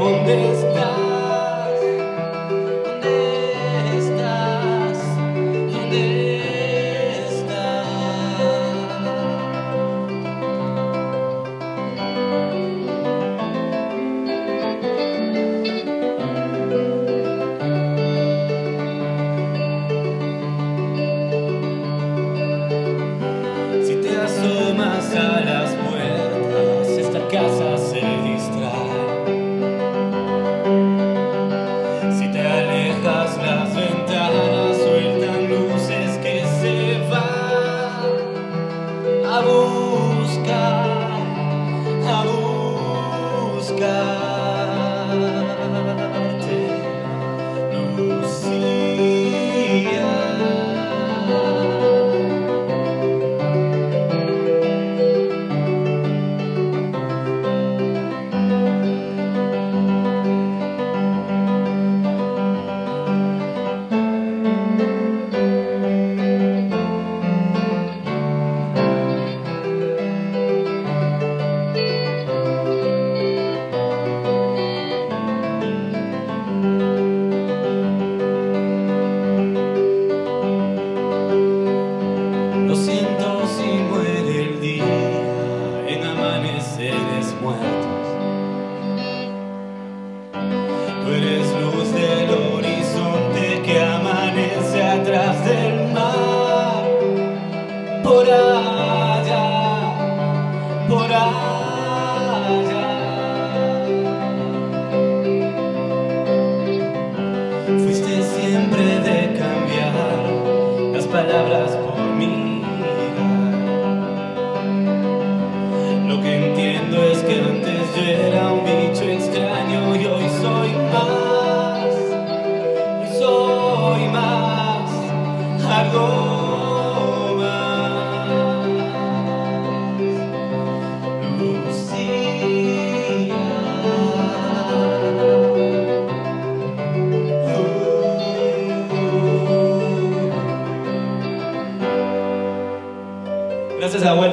¿dónde estás? ¿Dónde estás? ¿Dónde Si te asomas a las puertas, esta casa se distrae. Si te alejas, las ventanas sueltan luces que se van a buscar, buscarte, Lucía. Lo siento si muere el día en amaneceres muertos. Tú eres luz del horizonte que amanece atrás del mar. Por allá, por allá. Fuiste siempre de cambiar las palabras por mí. Lo que entiendo es que antes yo era un bicho extraño y hoy soy más, algo más. Lucía. Gracias, abuela.